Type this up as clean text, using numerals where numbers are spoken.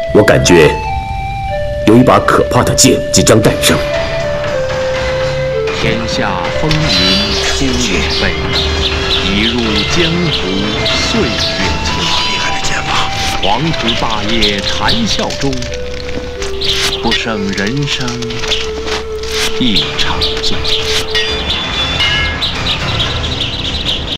我感觉有一把可怕的剑即将诞生。 天下风云出我辈，一入江湖岁月静。厉害的剑法！黄土霸业谈笑中，不胜人生一场醉。